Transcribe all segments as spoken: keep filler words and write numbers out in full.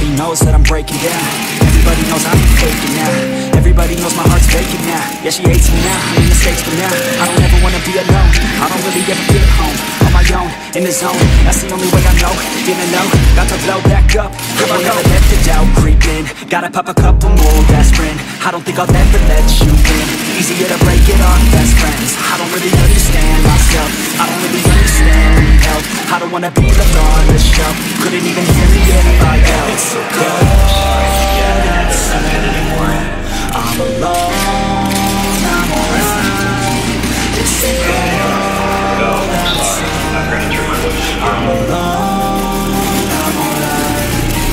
Everybody knows that I'm breaking down. Everybody knows I'm faking now. Everybody knows my heart's vacant now. Yeah, she hates me now, I'm in the States for now. I don't ever wanna be alone, I don't really ever feel at home. On my own, in the zone, that's the only way I know. Feeling low, got to blow back up. Here I never let the doubt creep in. Gotta pop a couple more aspirin. I don't think I'll ever let you in. Easier to break it off best friends. I don't really understand myself, I don't really understand help. I don't wanna be left on the shelf. Couldn't even hear me if I yelled. It's so cold outside, I'm alone, I'm alright. It's so cold outside, I'm alone, I'm alright.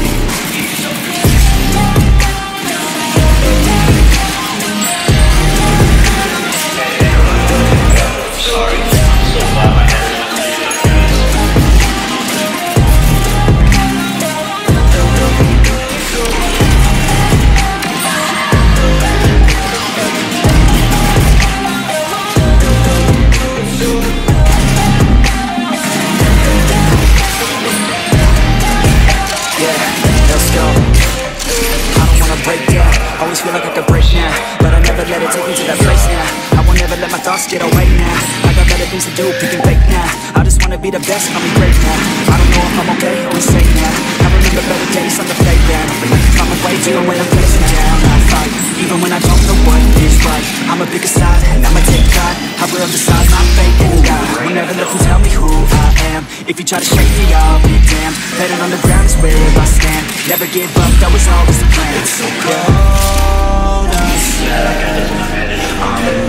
Sorry, I'm so glad my hair. Always feel like I could break now, but I never let it take me to that place now. I won't never let my thoughts get away now. I got better things to do, picking fake now. I just wanna be the best, I'll be great now. I don't know if I'm okay or insane now. I remember better days on the playground. Find my way even when I'm facing down. I fight, even when I don't know what is right. I'ma pick a side, and I'ma take pride. I will decide my fate and die. Will never let them tell me who I am. If you try to shake me, I'll be damned. Better on the ground is where I stand. Never give up, that was always the plan. It's so cold outside, I'm